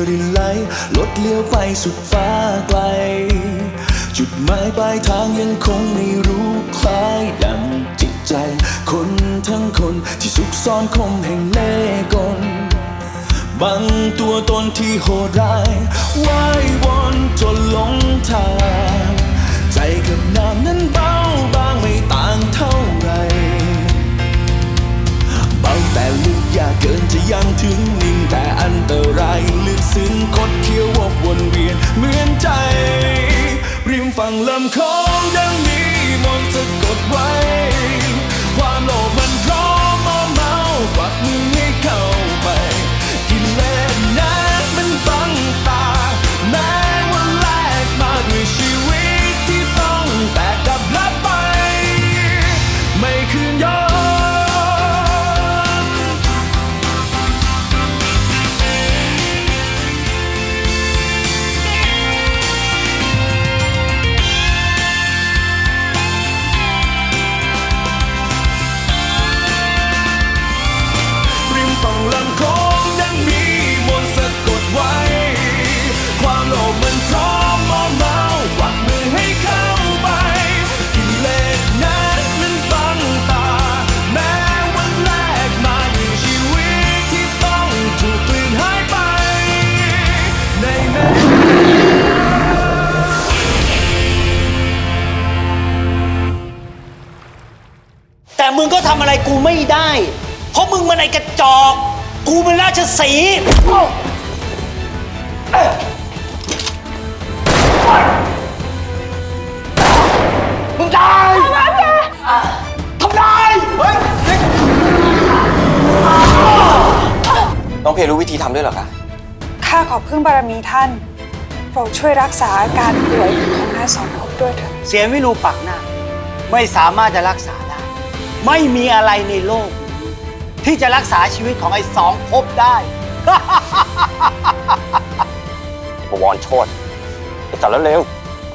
รินไหลรถเลี้ยวไปสุดฟ้าไกลจุดหมายปลายทางยังคงไม่รู้คล้ายดังจิตใจคนทั้งคนที่ซุกซ่อนคมแห่งเล่ห์กลบังตัวตนที่โหดร้ายว่ายวนจนหลงทางใจกับน้ำนั้นเบาบางไม่ต่างเท่าไรเบาแต่ลึกยากเกินจะยังถึงนิ่งแต่อันตรายลึกซึ้งคดเคี้ยววกวนเวียนเหมือนใจริมฝั่งลำคลองยังมีมนต์สะกดไว้ความโลภมันพร้อมเมากวักมือให้เข้าไปกิเลสนั้นมันบังตาแม้ว่าแลกมาด้วยชีวิตที่ต้องแตกดับลับไปไม่คืนย้อนฝั่งลำคลองยังมีมนต์สะกดไว้ความโลภมันพร้อมเมากวักมือให้เข้าไปกิเลสนั้นมันบังตาแม้วันแรกมาด้วยชีวิตที่ต้องถูกกลืนหายไปในแม่แต่มึงก็ทำอะไรกูไม่ได้เพราะมึงมันไอ้กระจอกกูเป็นราชสีห์มึงตายทำได้เฮ้ยน้องเพลรู้วิธีทำด้วยเหรอคะข้าขอพึ่งบารมีท่านโปรดช่วยรักษาอาการป่วยของน้าสองภพด้วยเถิดเสียวิรูปักหน้าไม่สามารถจะรักษาได้ไม่มีอะไรในโลกที่จะรักษาชีวิตของไอ้สองภพได้บวรโชติไปจับแล้วเร็ว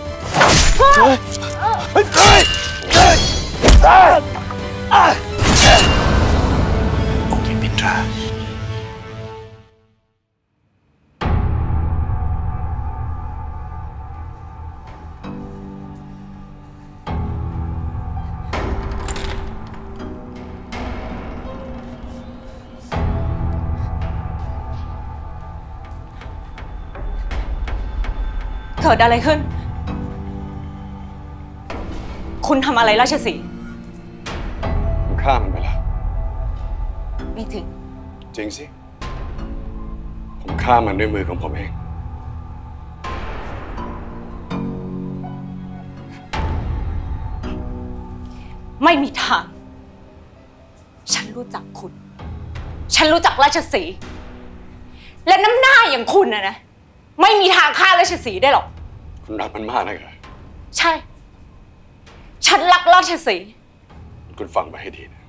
องค์หญิงมินทราเกิดอะไรขึ้นคุณทำอะไรราชสีห์ผมฆ่ามันไปแล้วไม่จริงจริงสิผมฆ่ามันด้วยมือของผมเองไม่มีทางฉันรู้จักคุณฉันรู้จักราชสีห์และน้ำหน้าอย่างคุณนะไม่มีทางฆ่าราชสีห์ได้หรอกคุณรักมันมากนะใช่ฉันรักราชสีห์คุณฟังไปให้ดีนะ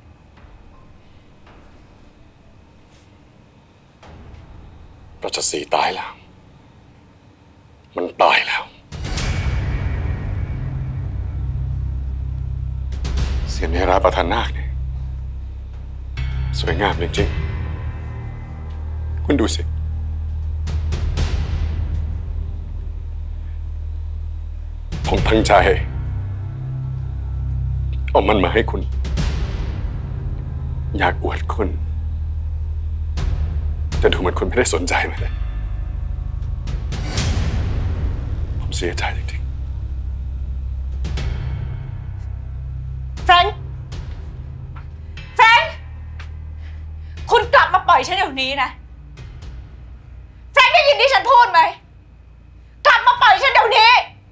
ราชสีห์ตายแล้วมันตายแล้วเสียเนราประธานนาคเนี่ยสวยงามจริงๆคุณดูสิผมตั้งใจเอามันมาให้คุณอยากอวดคุณแต่ดูเหมือนคุณไม่ได้สนใจมันเลยผมเสียใจจริงๆแฟรงค์คุณกลับมาปล่อยฉันเดี๋ยวนี้นะแฟรงค์ได้ยินที่ฉันพูดไหมกลับมาปล่อยฉันเดี๋ยวนี้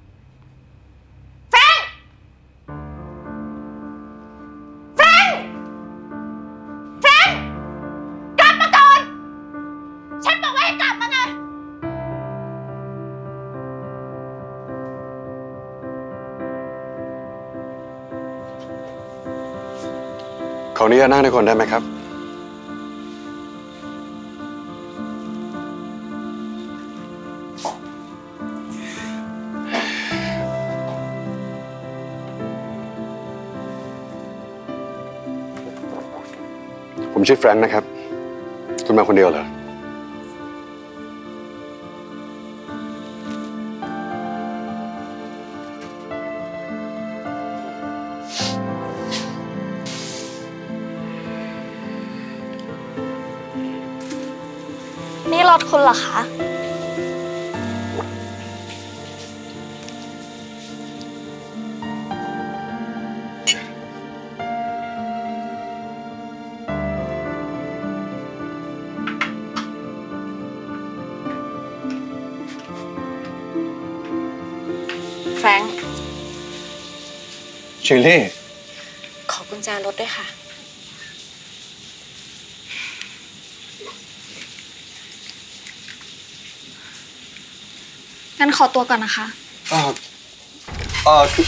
ขออนุญาตนั่งด้วยคนได้ไหมครับผมชื่อแฟรงค์นะครับคุณมาคนเดียวเหรอษคุณเหรอคะแฟรงค์เชอรี่ขอกุญแจรถด้วยค่ะงั้นขอตัวก่อนนะคะคือ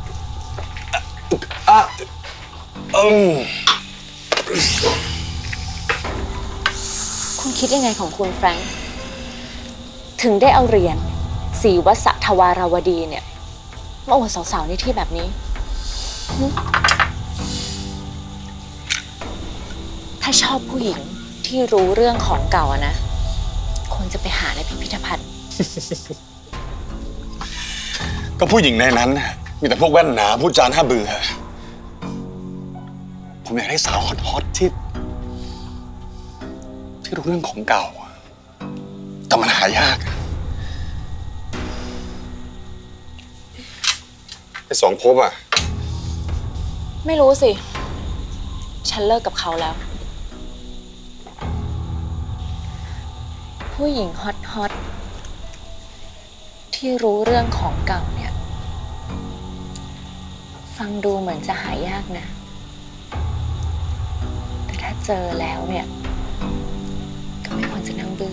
คุณคิดยังไงของคุณแฟรงค์ถึงได้เอาเหรียญศรีวัสทวาราวดีเนี่ยมาอวดสาวๆในที่แบบนี้ ถ้าชอบผู้หญิงที่รู้เรื่องของเก่าอะนะควรจะไปหาในพิพิธภัณฑ์ก็ผู้หญิงในนั้นน่ะมีแต่พวกแว่นหนาพูดจาน่าเบื่อผมอยากได้สาวฮอตๆที่รู้เรื่องของเก่าแต่มันหายากไอ้สองภพอ่ะไม่รู้สิ ฉันเลิกกับเขาแล้ว ผู้หญิงฮอตที่รู้เรื่องของเก่าเนี่ย ฟังดูเหมือนจะหายากนะ แต่ถ้าเจอแล้วเนี่ย ก็ไม่ควรจะนั่งบื้อ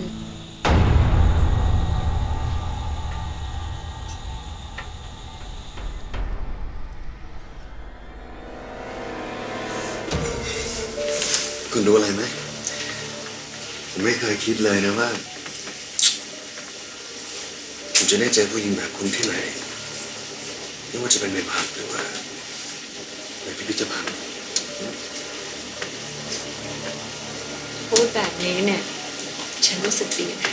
คุณรู้อะไรไหมผมไม่เคยคิดเลยนะว่าผมจะได้เจอผู้หญิงแบบคุณที่ไหนไม่ว่าจะเป็นในผับหรือว่าในพิพิธภัณฑ์พูดแบบนี้เนี่ย ฉันรู้สึกดีนะ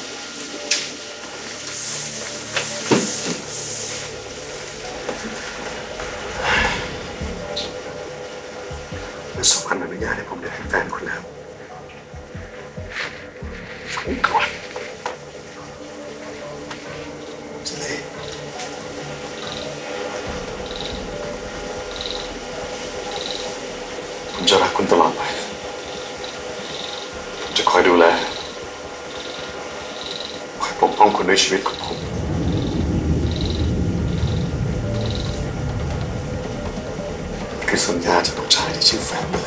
และสองพันอนุญาตให้ผมได้เป็นแฟนคุณแล้วจะเลยผมจะรักคุณตลอดไปผมจะคอยดูแลคอยปกป้องคุณด้วยชีวิตของผมคือสัญญาจากน้องชายที่ชื่อแฟนเลย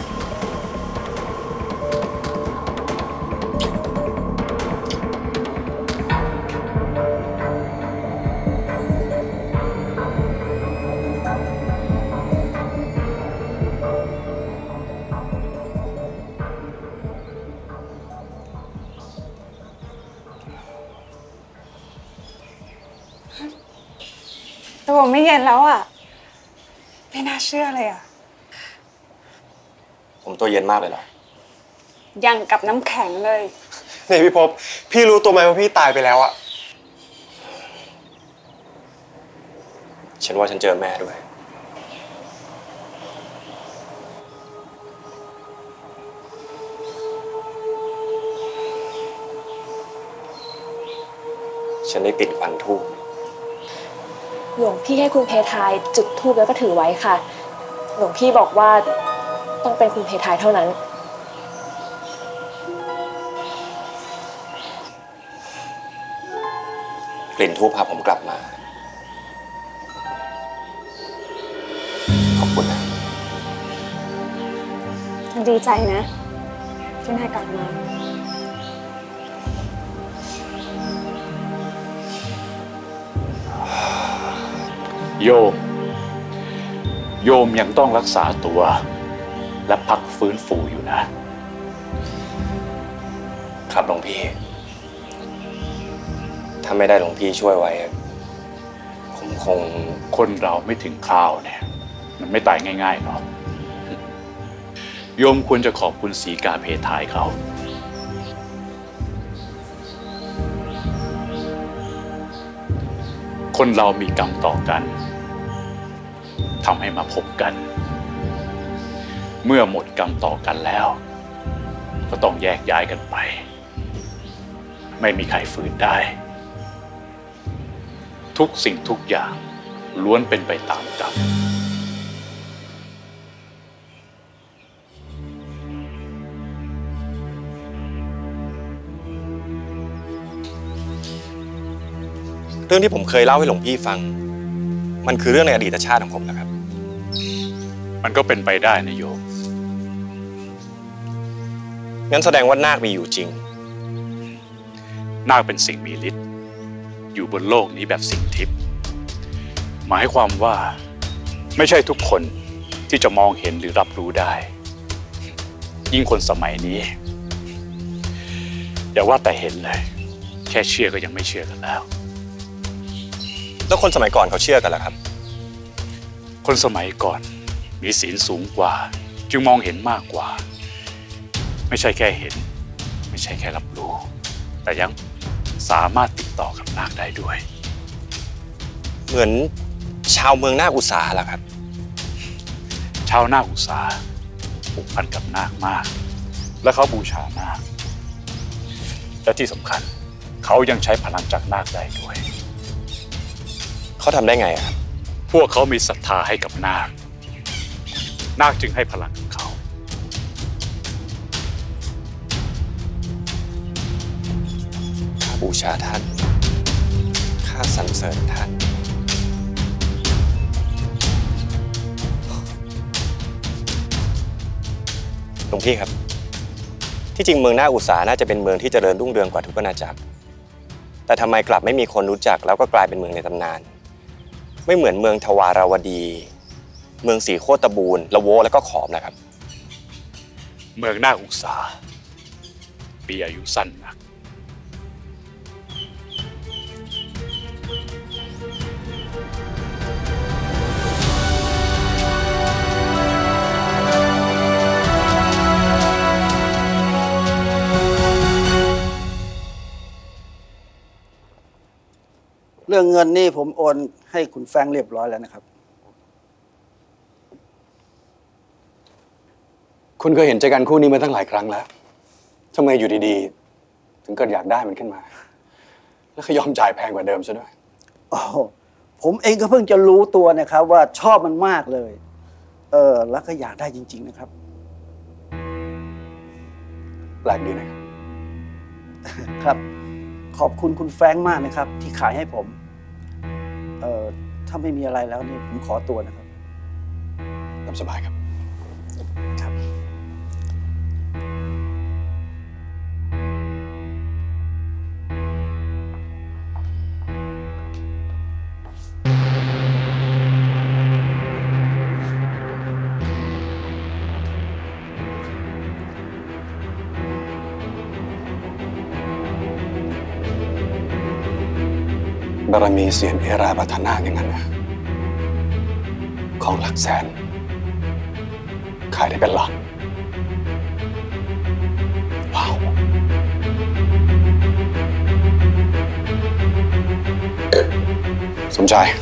แต่ผมไม่เย็นแล้วอ่ะไม่น่าเชื่อเลยอ่ะผมตัวเย็นมากเลยเหรอยังกับน้ำแข็งเลยนี่พี่ภพพี่รู้ตัวไหมว่าพี่ตายไปแล้วอะฉันว่าฉันเจอแม่ด้วย ฉันได้ติดควันธูปหลวงพี่ให้คุณเพทายจุดธูปแล้วก็ถือไว้ค่ะ หลวงพี่บอกว่าต้องเป็นคุณเพทายเท่านั้นกลิ่นธูปพาผมกลับมา ขอบคุณนะดีใจนะที่นายกลับมาโยมยังต้องรักษาตัวและพักฟื้นฟูอยู่นะครับหลวงพี่ ถ้าไม่ได้หลวงพี่ช่วยไว้ ผมคงคนเราไม่ถึงคราวเนี่ย มันไม่ตายง่ายๆหรอกโยมควรจะขอบคุณศรีกาเพทายเขา คนเรามีกรรมต่อกันทำให้มาพบกัน เมื่อหมดกรรมต่อกันแล้ว ก็ต้องแยกย้ายกันไปไม่มีใครฝืนได้ทุกสิ่งทุกอย่างล้วนเป็นไปตามกรรมเรื่องที่ผมเคยเล่าให้หลวงพี่ฟังมันคือเรื่องในอดีตชาติของผมนะครับมันก็เป็นไปได้นะโยมงั้นแสดงว่านาคมีอยู่จริงนาคเป็นสิ่งมีฤทธิ์อยู่บนโลกนี้แบบสิ่งทิพย์หมายความว่าไม่ใช่ทุกคนที่จะมองเห็นหรือรับรู้ได้ยิ่งคนสมัยนี้อย่าว่าแต่เห็นเลยแค่เชื่อก็ยังไม่เชื่อกันแล้วคนสมัยก่อนเขาเชื่อกันเหรอครับคนสมัยก่อนมีศีลสูงกว่าจึงมองเห็นมากกว่าไม่ใช่แค่เห็นไม่ใช่แค่รับรู้แต่ยังสามารถติดต่อกับนาคได้ด้วยเหมือนชาวเมืองนาคอุษาเหรอครับชาวนาคอุษาผูกพันกับนาคมากและเขาบูชานาคและที่สำคัญเขายังใช้พลังจากนาคได้ด้วยเขาทำได้ไงครับพวกเขามีศรัทธาให้กับนาคนาคจึงให้พลังกับเขาข้าบูชาท่านข้าสรรเสริญท่านหลวงพี่ครับที่จริงเมืองนาคอุษาน่าจะเป็นเมืองที่เจริญรุ่งเรืองกว่าทุกอาณาจักรแต่ทำไมกลับไม่มีคนรู้จักแล้วก็กลายเป็นเมืองในตำนานไม่เหมือนเมืองทวาราวดีเมืองสีโคตบูรณ์ละโวแล้วก็ขอมนะครับเมืองนาคอุษามีอายุสั้นนักเรื่องเงินนี่ผมโอนให้คุณแฟรงค์เรียบร้อยแล้วนะครับคุณเคยเห็นใจกันคู่นี้มาตั้งหลายครั้งแล้วทำไมอยู่ดีๆถึงเกิดอยากได้มันขึ้นมาแล้วก็ยอมจ่ายแพงกว่าเดิมซะด้วยอ๋อผมเองก็เพิ่งจะรู้ตัวนะครับว่าชอบมันมากเลยแล้วก็อยากได้จริงๆนะครับแปลกดีนะครับครับขอบคุณคุณแฟรงค์มากนะครับที่ขายให้ผมถ้าไม่มีอะไรแล้วนี่ผมขอตัวนะครับตามสบายครับครับบารมีเสียนเอราปัทนาอย่างนั้นนะของหลักแสนขายได้เป็นหลักว้าวสมชาย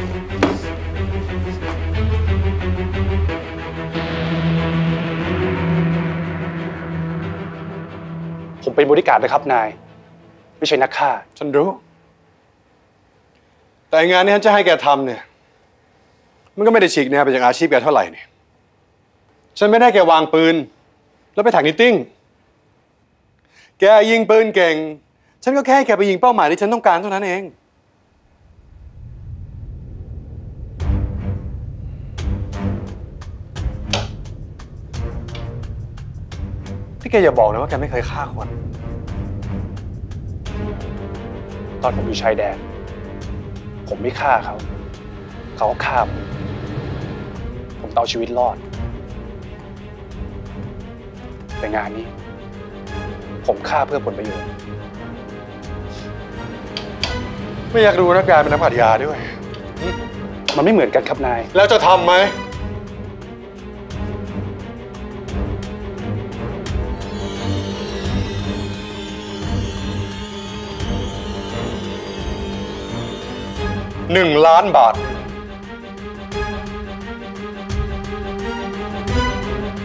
ผมเป็นบริการดนะครับนายไม่ใช่นักฆ่าฉันรู้แต่งานนี้ฉันจะให้แกทำเนี่ยมันก็ไม่ได้ฉีกแนวไปจากอาชีพแกเท่าไหร่เนี่ยฉันไม่ได้แกวางปืนแล้วไปถักนิตติ้งแกยิงปืนเก่งฉันก็แค่ให้แกไปยิงเป้าหมายที่ฉันต้องการเท่านั้นเองที่แกอย่าบอกนะว่าแกไม่เคยฆ่าคนตอนผมอยู่ชายแดนผมไม่ฆ่าเขาเขาก็ฆ่าผมเอาชีวิตรอดแต่งานนี้ผมฆ่าเพื่อผลประโยชน์ไม่อยากรู้นะการเป็นนักปราชญาด้วยมันไม่เหมือนกันครับนายแล้วจะทำไหม1 ล้านบาท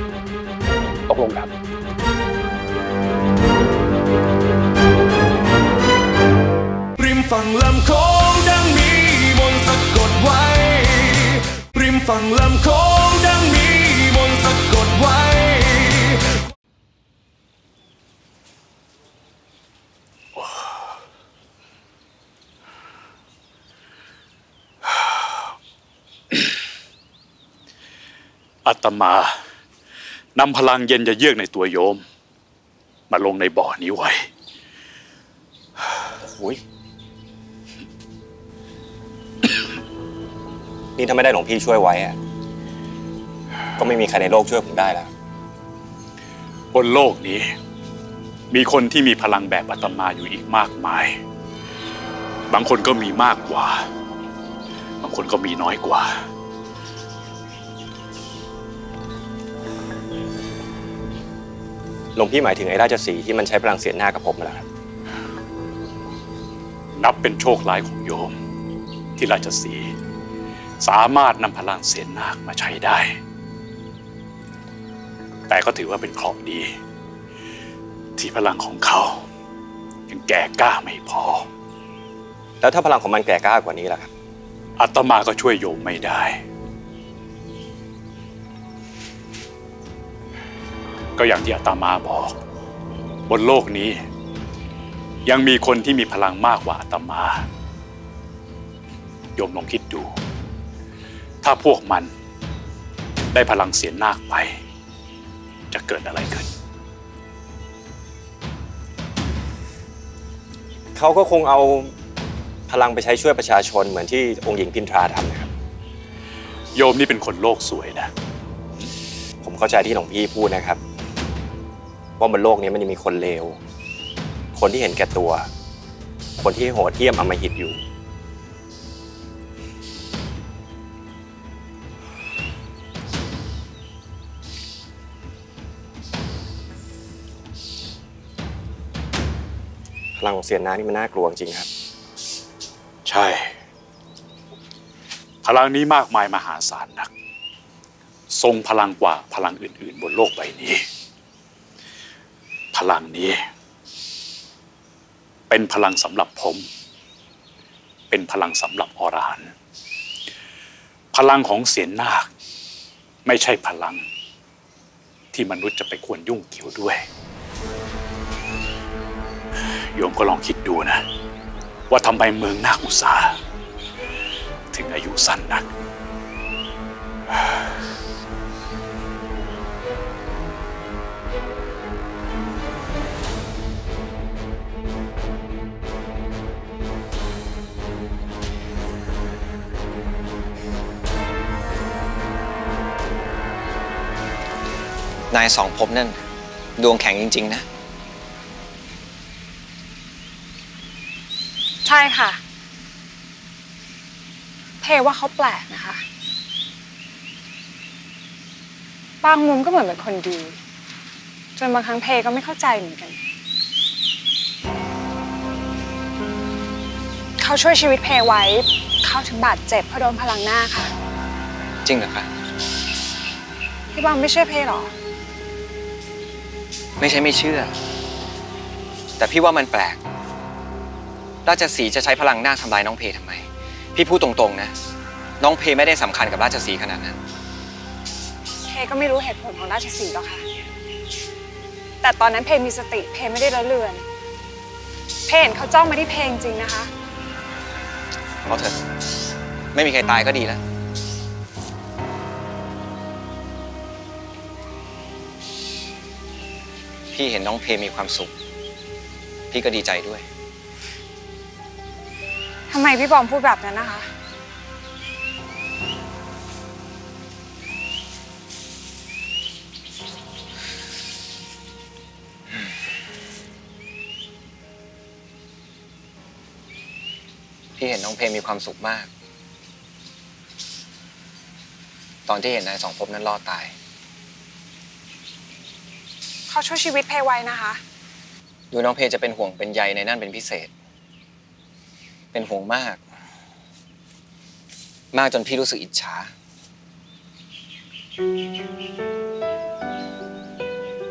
ตกลงครับฝั่งลำโขงดังมีมนต์สะกดไว้ริมฝั่งลำโขงดังมีมนต์สะกดไว้อาตมานำพลังเย็นจะเยือกในตัวโยมมาลงในบ่อนี้ไว้อุ้ย นี่ถ้าไม่ได้หลวงพี่ช่วยไว้อะก็ไม่มีใครในโลกช่วยผมได้แล้วบนโลกนี้มีคนที่มีพลังแบบอาตมาอยู่อีกมากมายบางคนก็มีมากกว่าบางคนก็มีน้อยกว่าหลวงพี่หมายถึงไอ้ราชสีห์ที่มันใช้พลังเสียดหน้ากับผมแล้วครับนับเป็นโชคร้ายของโยมที่ราชสีห์สามารถนำพลังเสียดนาคมาใช้ได้แต่ก็ถือว่าเป็นเคราะห์ดีที่พลังของเขายังแก่กล้าไม่พอแล้วถ้าพลังของมันแก่กล้ากว่านี้ล่ะครับอาตมาก็ช่วยโยมไม่ได้ก็อย่างที่อาตมาบอกบนโลกนี้ยังมีคนที่มีพลังมากกว่าอาตมาโยมลองคิดดูถ้าพวกมันได้พลังเสียนนาคไปจะเกิดอะไรขึ้นเขาก็คงเอาพลังไปใช้ช่วยประชาชนเหมือนที่องค์หญิงพินทราทำนะครับโยมนี่เป็นคนโลกสวยนะผมเข้าใจที่หลวงพี่พูดนะครับว่าบนโลกนี้มันยังมีคนเลวคนที่เห็นแก่ตัวคนที่โหดเหี้ยมอำมหิตอยู่พลังของเสียนน้านี่มันน่ากลัวจริงครับใช่พลังนี้มากมายมหาศาลนักทรงพลังกว่าพลังอื่นๆบนโลกใบนี้พลังนี้เป็นพลังสำหรับผมเป็นพลังสำหรับอรหันต์พลังของเสียนนาคไม่ใช่พลังที่มนุษย์จะไปควรยุ่งเกี่ยวด้วยโยมก็ลองคิดดูนะว่าทำไมเมืองนาคอุษาถึงอายุสั้นนักนายสองภพนั่นดวงแข็งจริงๆนะใช่ค่ะเทว่าเขาแปลกนะคะบางมุมก็เหมือนเป็นคนดีจนบางครั้งเพก็ไม่เข้าใจเหมือนกันเขาช่วยชีวิตเพไว้เขาถึงบาดเจ็บเพราะโดนพลังหน้าค่ะจริงเหรอคะพี่บางไม่เชื่อเพหรอไม่ใช่ไม่เชื่อแต่พี่ว่ามันแปลกราชสีห์จะใช้พลังหน้าทำลายน้องเพทำไมพี่พูดตรงๆนะน้องเพไม่ได้สำคัญกับราชสีห์ขนาดนั้นเพก็ไม่รู้เหตุผลของราชสีห์หรอกค่ะแต่ตอนนั้นเพมีสติเพไม่ได้ละเลือนเพเห็นเขาจ้องมาที่เพจริงๆนะคะเอาเถอะไม่มีใครตายก็ดีแล้วพี่เห็นน้องเพมีความสุขพี่ก็ดีใจด้วยทำไมพี่บอมพูดแบบนั้นนะคะพี่เห็นน้องเพมีความสุขมากตอนที่เห็นนายสองภพนั้นรอดตายเขาช่วยชีวิตเพไว้นะคะดูน้องเพจะเป็นห่วงเป็นใยในนั่นเป็นพิเศษเป็นห่วงมากจนพี่รู้สึกอิจฉา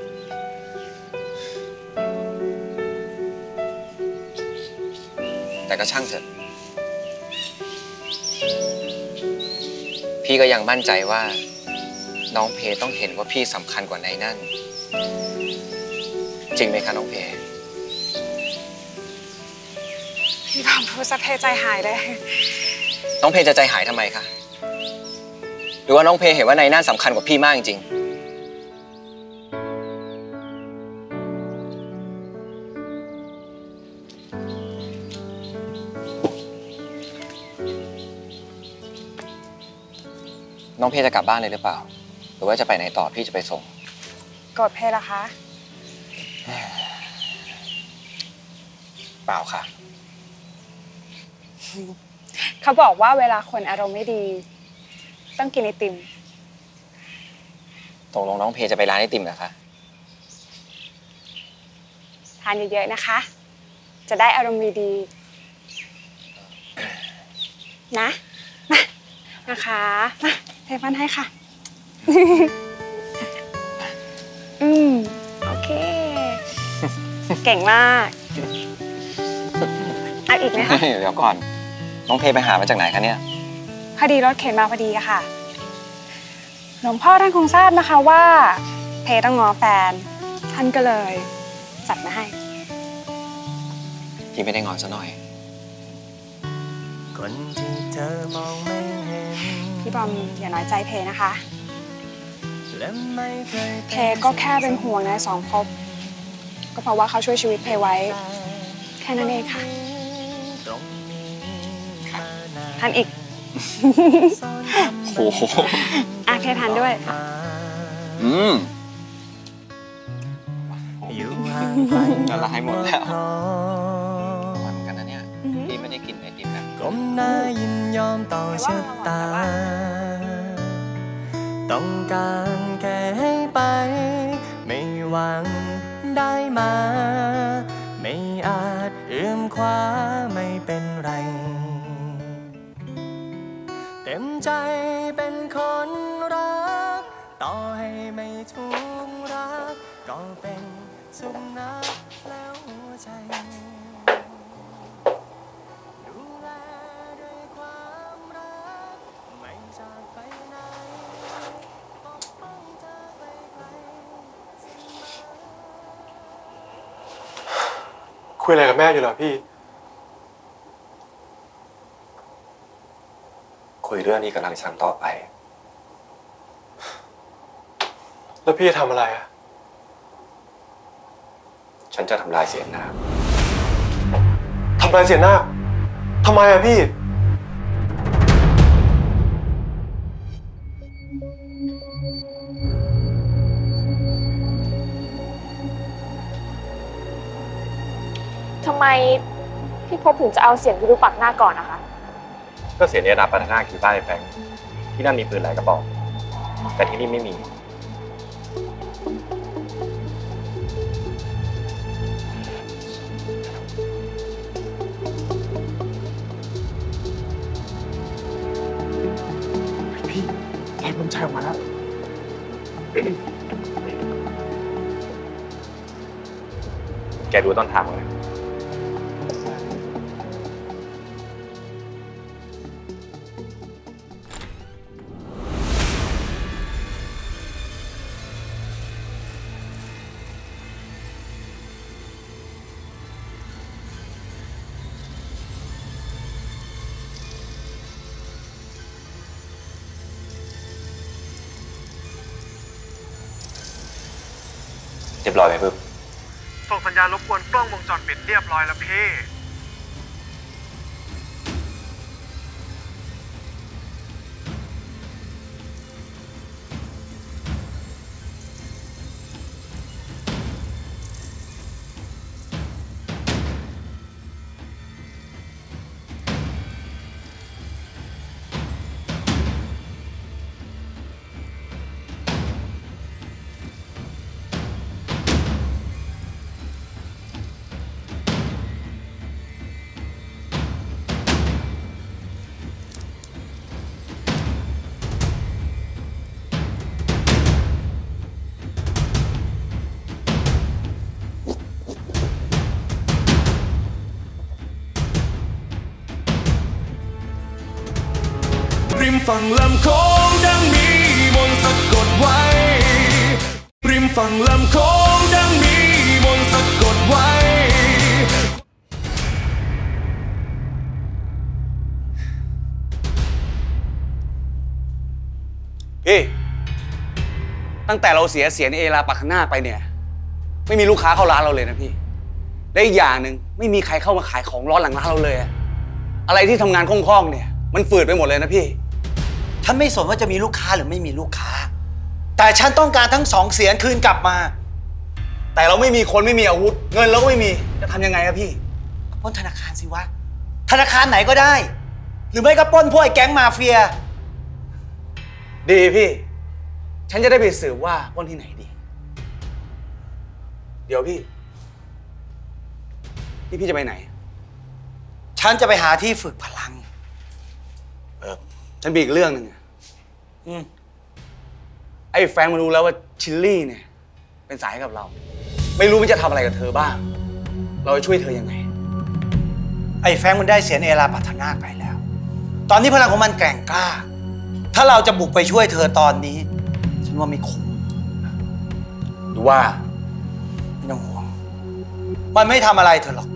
แต่ก็ช่างเถอะพี่ก็ยังมั่นใจว่าน้องเพต้องเห็นว่าพี่สำคัญกว่านายนั่นจริงไหมคะน้องเพพี่บอมพูดซะเพใจหายเลยน้องเพจะใจหายทำไมคะหรือว่าน้องเพเห็นว่านายนั่นสำคัญกว่าพี่มากจริงน้องเพจะกลับบ้านเลยหรือเปล่าหรือว่าจะไปไหนต่อพี่จะไปส่งกดเพล่ะคะเปล่าค่ะเขาบอกว่าเวลาคนอารมณ์ไม่ดีต้องกินไอติมตกลงน้องเพจะไปร้านไอติมเหรอคะทานเยอะๆนะคะจะได้อารมณ์ดีๆนะนะคะมาเทฟันให้ค่ะโอเคเก่งมากเอาอีกไหมคะเดี๋ยวก่อนน้องเพไปหามาจากไหนคะเนี่ยพอดีรถเข็นมาพอดีอะค่ะหลวงพ่อท่านคงทราบนะคะว่าเพต้องง้อแฟนท่านก็เลยจัดมาให้พี่ไม่ได้งอนซะหน่อยคนที่เธอมองไม่เห็นพี่บอมอย่าน้อยใจเพนะคะเพก็แค่เป็นห่วงนายสองภพก็เพราะว่าเขาช่วยชีวิตเพไว้แค่นั้นเองค่ะทานอีกโอ้โหเพทานด้วยละลายหมดแล้วหวานกันนะเนี่ยพี่ไม่ได้กินไอติมแบบก้มหน้ายินยอมต่อชะตาต้องการแค่ให้ไปไม่หวังได้มาไม่อาจเอื้อมคว้าไม่เป็นไรเต็มใจเป็นคนรักต่อให้ไม่ถูกรักก็เป็นสุนัขแล้วหัวใจดูแลด้วยความรักไม่จากไปไหนปกป้องเธอไปไกลคุยอะไรกับแม่อยู่เหรอพี่คุยเรื่องนี้กับนางฉันต่อไปแล้วพี่จะทำอะไรอ่ะฉันจะทำลายเสียหน้าทำลายเสียหน้าทำไมอ่ะพี่ทำไมพี่พบถึงจะเอาเสียงที่ดูปักหน้าก่อนนะคะก็เสียเนตรพัฒนาคือบ้านแฟงที่นั่นมีปืนหลายกระบอกแต่ที่นี่ไม่มีพี่แรงลมใจออกมาแล้วแกดูต้นทางเลยเรียบร้อยไหมปึ๊บส่งสัญญาณรบกวนกล้องวงจรปิดเรียบร้อยแล้วพี่มฝั่งลำโขงดังมีมนต์สะกดไว้ริมฝั่งลำโขงดังมีมนต์สะกดไว้พี่ตั้งแต่เราเสียเอราปากหน้าไปเนี่ยไม่มีลูกค้าเข้าร้านเราเลยนะพี่และอีกอย่างหนึ่งไม่มีใครเข้ามาขายของร้อนหลังร้านเราเลยอะไรที่ทำงานคล่องๆเนี่ยมันฝืดไปหมดเลยนะพี่ฉันไม่สนว่าจะมีลูกค้าหรือไม่มีลูกค้าแต่ฉันต้องการทั้ง2เสียงคืนกลับมาแต่เราไม่มีคนไม่มีอาวุธเงินเราก็ไม่มีจะทำยังไงครับพี่ปล้นธนาคารสิวะธนาคารไหนก็ได้หรือไม่ก็ปล้นพวกไอ้แก๊งมาเฟียดีพี่ฉันจะได้ไปสืบว่าปล้นที่ไหนดีเดี๋ยวพี่จะไปไหนฉันจะไปหาที่ฝึกพลังฉันมีอีกเรื่องหนึ่งไอ้แฟงมารู้แล้วว่าชิลลี่เนี่ยเป็นสายกับเราไม่รู้มันจะทำอะไรกับเธอบ้างเราจะช่วยเธอยังไงไอ้แฟงมันได้เสียเอราปัฒนาไปแล้วตอนนี้พลังของมันแกร่งกล้าถ้าเราจะบุกไปช่วยเธอตอนนี้ฉันว่าไม่คุ้มหรือว่าไม่ต้องห่วงมันไม่ทำอะไรเธอหรอก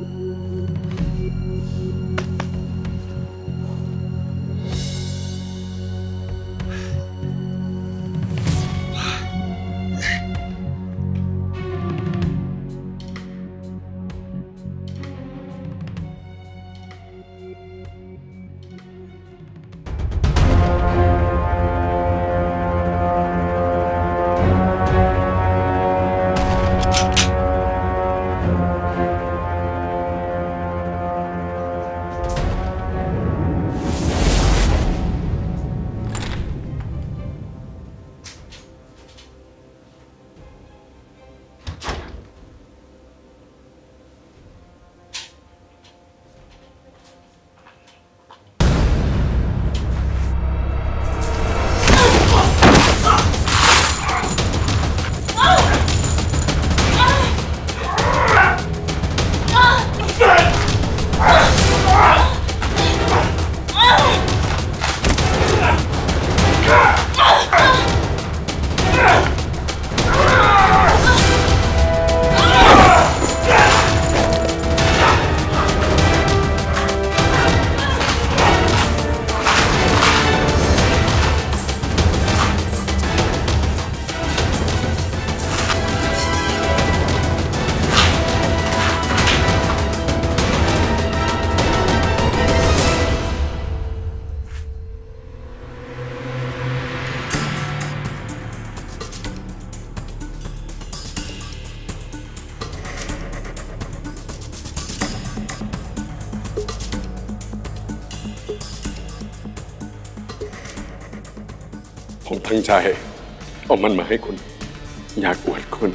ผมตั้งใจเอามันมาให้คุณอยากอวดคุณ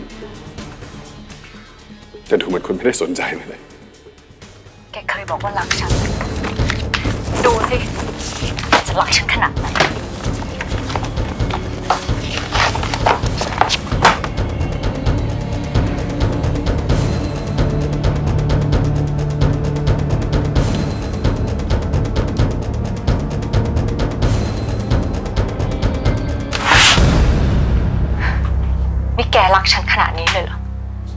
แต่ดูเหมือนคุณไม่ได้สนใจมันเลยแกเคยบอกว่ารักฉันดูสิจะรักฉันขนาดไหนนี่แกรักฉันขนาดนี้เลยเหรอ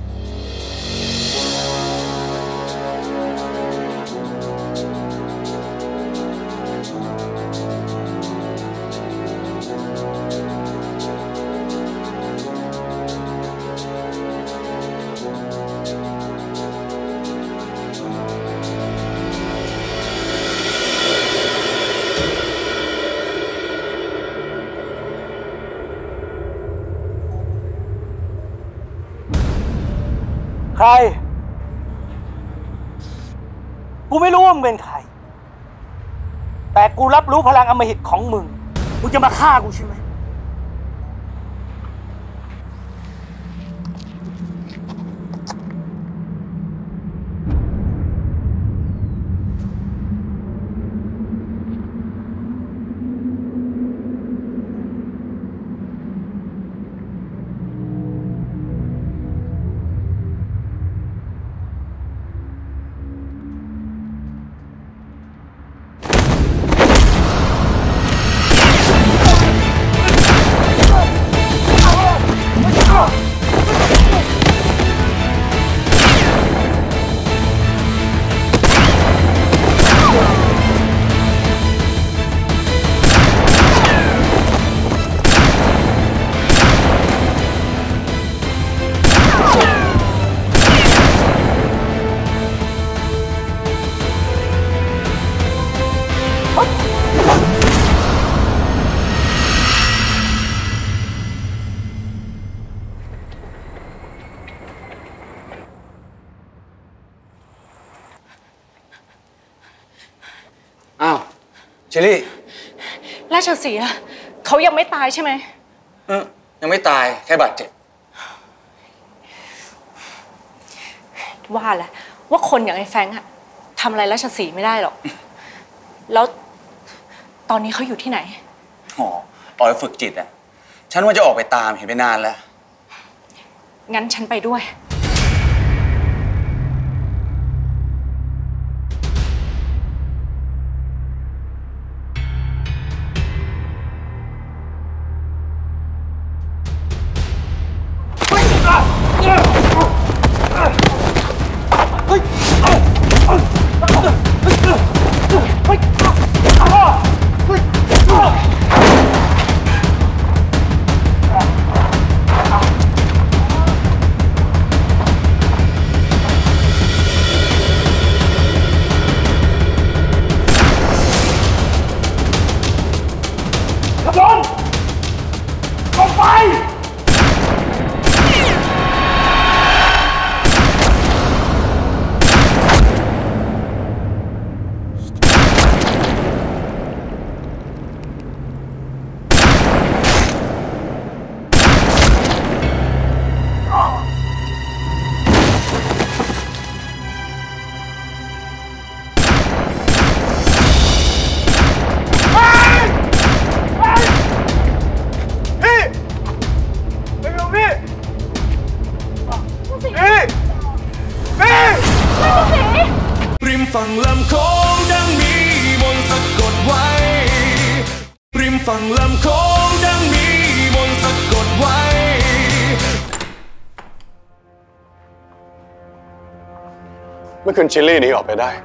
ใครกูไม่รู้ว่ามึงเป็นใครแต่กูรับรู้พลังอำมหิตของมึงจะมาฆ่ากูใช่ไหมเชอรี่ราชสีห์อะเขายังไม่ตายใช่ไหมยังไม่ตายแค่บาดเจ็บว่าแหละว่าคนอย่างไอ้แฟรงค์อะทำอะไรราชสีห์ไม่ได้หรอก แล้วตอนนี้เขาอยู่ที่ไหนอ๋อออยฝึกจิตอะฉันว่าจะออกไปตามเห็นไปนานแล้วงั้นฉันไปด้วยริมฝั่งลำโค้งดังมีมนต์สะกดไว้ริมฝั่งลำโค้งดังมีมนต์สะกดไว้เมื่อคืนชิลลี่หนีออกไปได้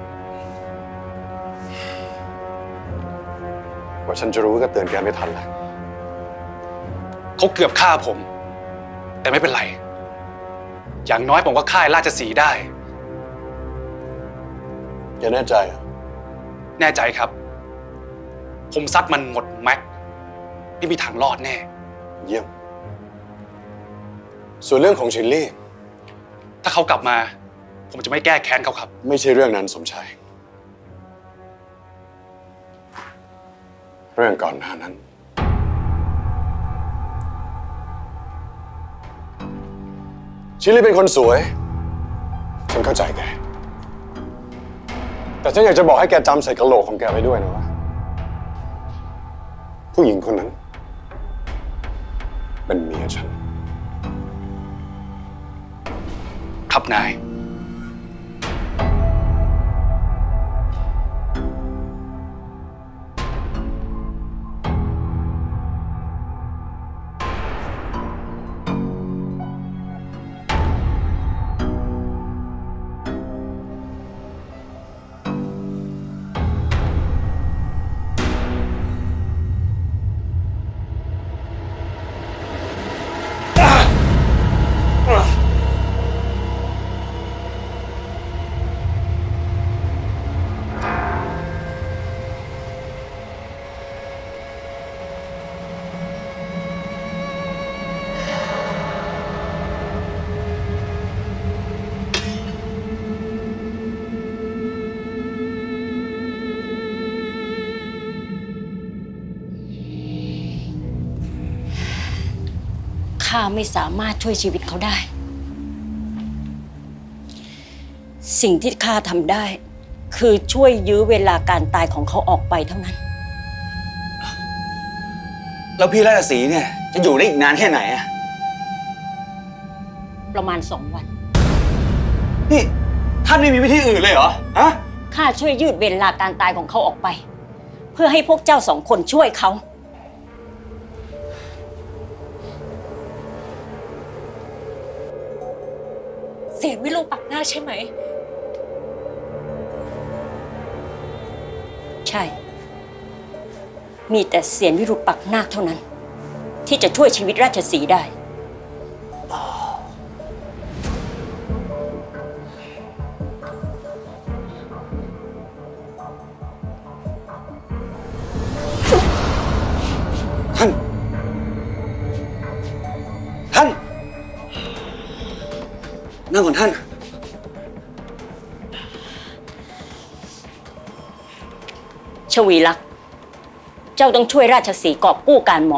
กว่าฉันจะรู้ก็เตือนแกไม่ทันแล้วเขาเกือบฆ่าผม แต่ไม่เป็นไร อย่างน้อยผมก็ฆ่าราชสีห์ได้แกแน่ใจอ่ะแน่ใจครับ ผมซัดมันหมดแม็กไม่มีทางรอดแน่เยี่ยมส่วนเรื่องของชิลลี่ถ้าเขากลับมา ผมจะไม่แก้แค้นเขาครับไม่ใช่เรื่องนั้นสมชายเรื่องก่อนหน้านั้นชิลลี่เป็นคนสวยฉันเข้าใจแกแต่ฉันอยากจะบอกให้แกจำใส่กระโหลกของแกไว้ด้วยนะว่าผู้หญิงคนนั้นเป็นเมียฉันครับนายข้าไม่สามารถช่วยชีวิตเขาได้ สิ่งที่ข้าทำได้ คือช่วยยื้อเวลาการตายของเขาออกไปเท่านั้นแล้วพี่ราชสีห์เนี่ยจะอยู่ได้อีกนานแค่ไหนอะประมาณ2 วันนี่ท่านไม่มีวิธีอื่นเลยเหรอฮะข้าช่วยยืดเวลาการตายของเขาออกไป เพื่อให้พวกเจ้า2 คนช่วยเขาเสียงวิโรปักหน้าใช่ไหมใช่ มีแต่เสียนวิรุปักนาคเท่านั้น ที่จะช่วยชีวิตราชสีห์ได้ท่านนั่งก่อนท่านชวีลักษณ์เจ้าต้องช่วยราชสีห์กอบกู้การหมอก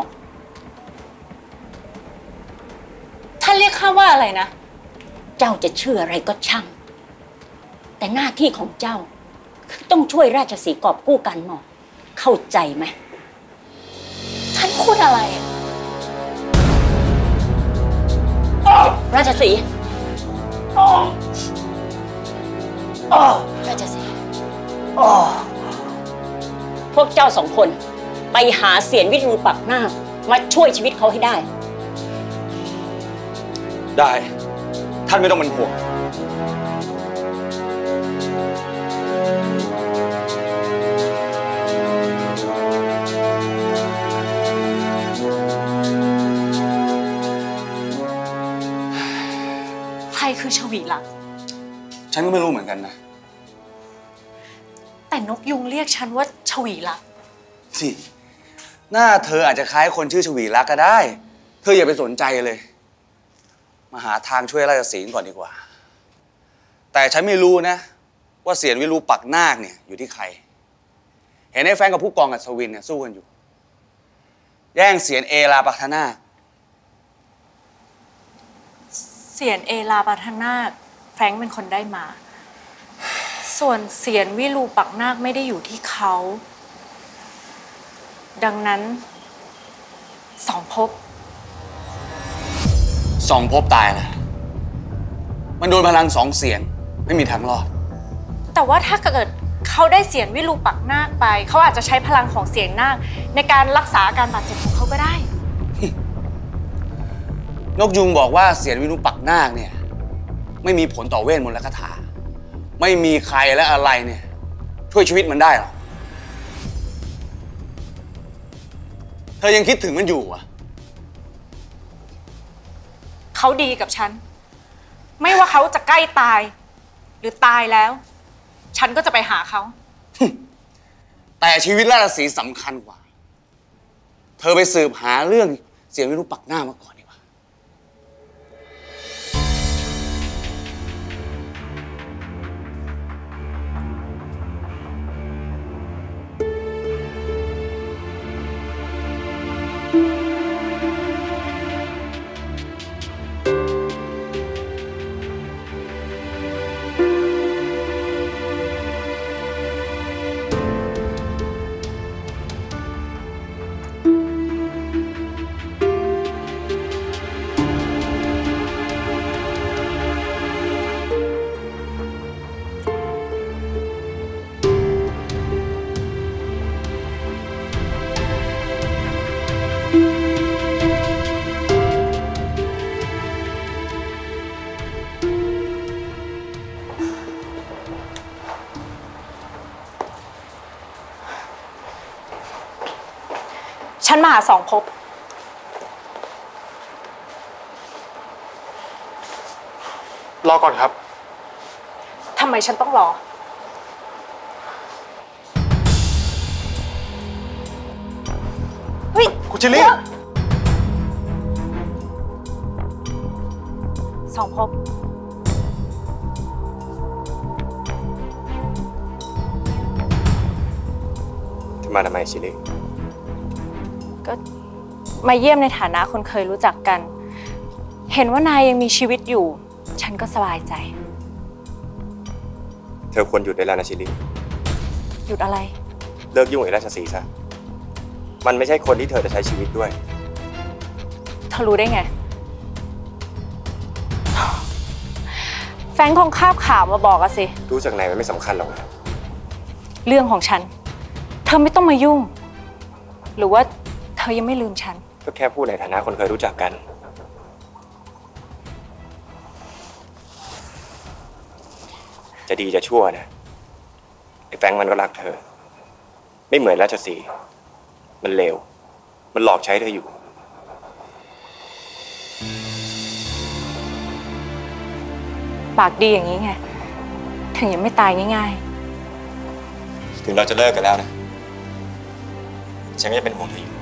ท่านเรียกข้าว่าอะไรนะเจ้าจะเชื่ออะไรก็ช่างแต่หน้าที่ของเจ้าคือต้องช่วยราชสีห์กอบกู้การหมอกเข้าใจไหมท่านพูดอะไรราชสีห์ราชสีห์พวกเจ้าสองคนไปหาเสียนวิรูปักหน้ามาช่วยชีวิตเขาให้ได้ได้ท่านไม่ต้องเป็นห่วงใครคือชวีลักษณ์ฉันก็ไม่รู้เหมือนกันนะแต่นกยุงเรียกฉันว่าชวีลักษณ์สิหน้าเธออาจจะคล้ายคนชื่อชวีลักษณ์ก็ได้ เธออย่าไปสนใจเลยมาหาทางช่วยราชสีห์ก่อนดีกว่าแต่ฉันไม่รู้นะว่าเสียนวิรูปักนาคเนี่ยอยู่ที่ใครเห็นไอ้แฟนกับผู้กองอัศวินเนี่ยสู้กันอยู่แย่งเสียนเอลาปักนาคเสียนเอลาปัทนาคแฟรงค์เป็นคนได้มาส่วนเสียนวิรูปักนาคไม่ได้อยู่ที่เขาดังนั้นสองภพตายแล้วมันโดนพลังสองเสียนไม่มีทางรอดแต่ว่าถ้าเกิดเขาได้เสียนวิรูปักนาคไปเขาอาจจะใช้พลังของเสียนนาคในการรักษาอาการบาดเจ็บของเขาก็ได้นกยุงบอกว่าเสียนวิรูปักนาคเนี่ยไม่มีผลต่อเวทมนต์และคาถาไม่มีใครและอะไรเนี่ยช่วยชีวิตมันได้หรอกเธอยังคิดถึงมันอยู่อ่ะเขาดีกับฉันไม่ว่าเขาจะใกล้ตายหรือตายแล้วฉันก็จะไปหาเขาแต่ชีวิตราชสีห์สำคัญกว่าเธอไปสืบหาเรื่องเสียนวิรูปักนาคมาก่อนดีกว่าฉันมาหาสองภพรอก่อนครับทำไมฉันต้องรอเฮ้ยคุณชิลลี่สองภพมาทำไมชิลลี่ก็มาเยี่ยมในฐานะคนเคยรู้จักกัน เห็นว่านายยังมีชีวิตอยู่ฉันก็สบายใจเธอควรหยุดได้แล้วนะชิลลี่หยุดอะไรเลิกยุ่งกับราชสีห์ซะมันไม่ใช่คนที่เธอจะใช้ชีวิตด้วยเธอรู้ได้ไงแฟรงค์คงคาบข่าวมาบอกอะสิรู้จากไหนมันไม่สำคัญหรอกนะเรื่องของฉันเธอไม่ต้องมายุ่งหรือว่าเธอยังไม่ลืมฉันก็แค่พูดในฐานะคนเคยรู้จักกันจะดีจะชั่วนะไอ้แฟรงค์มันก็รักเธอไม่เหมือนราชสีห์มันเลวมันหลอกใช้เธออยู่ปากดีอย่างนี้ไงถึงยังไม่ตายง่ายๆถึงเราจะเลิกกันแล้วนะฉันก็ยังเป็นห่วงเธออยู่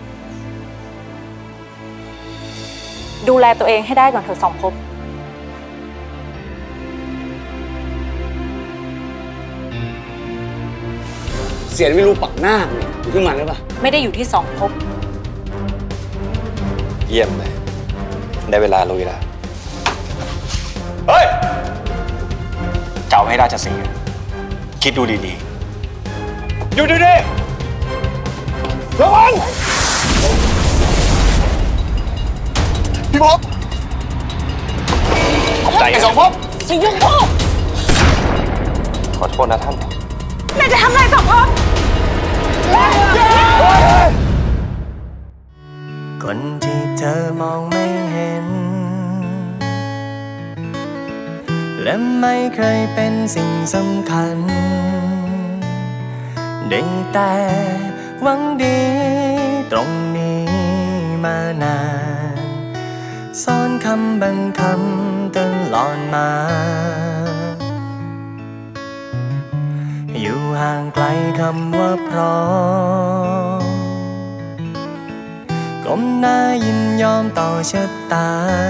ดูแลตัวเองให้ได้ก่อนเถอะสองภพเสียนไม่รู้ปักหน้าเนี่ยอยู่ที่มันหรือเปล่าไม่ได้อยู่ที่สองภพเยี่ยมเลยได้เวลาลุยแล้วเฮ้ยเจ้าให้ราชสีห์คิดดูดีๆอยู่ดีๆระวังพี่พบใจไอ้สองพบสิยุงพบขอโทษนะท่านนายจะทำอะไรสองพบคนที่เธอมองไม่เห็นและไม่เคยเป็นสิ่งสำคัญได้แต่หวังดีตรงนี้มานานซ่อนคำบางคำตลอดมาอยู่ห่างไกลคำว่าพร้อมก้มหน้ายินยอมต่อชะตา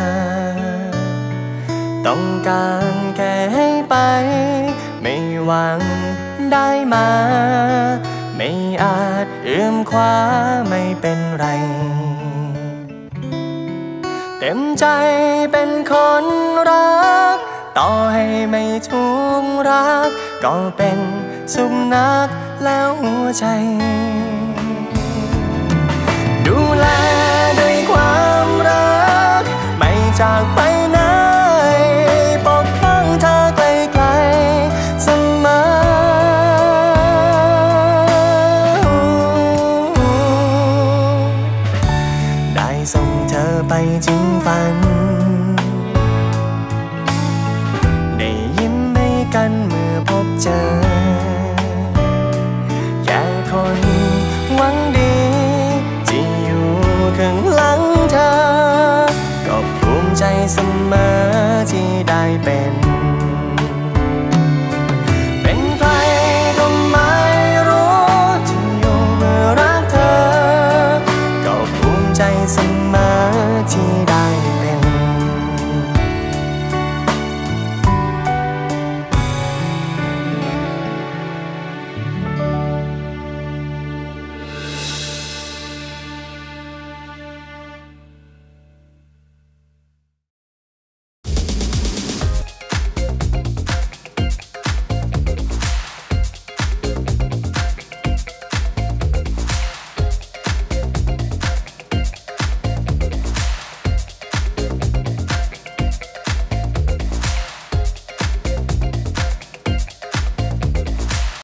ต้องการแค่ให้ไปไม่หวังได้มาไม่อาจเอื้อมคว้าไม่เป็นไรเต็มใจเป็นคนรักต่อให้ไม่ถูกรักก็เป็นสุนัขแล้วหัวใจดูแลด้วยความรักไม่จากไปไหนปกป้องเธอไกลๆเสมอได้ส่งเธอไปถึงฝันได้ยิ้มให้กันเมื่อพบเจอ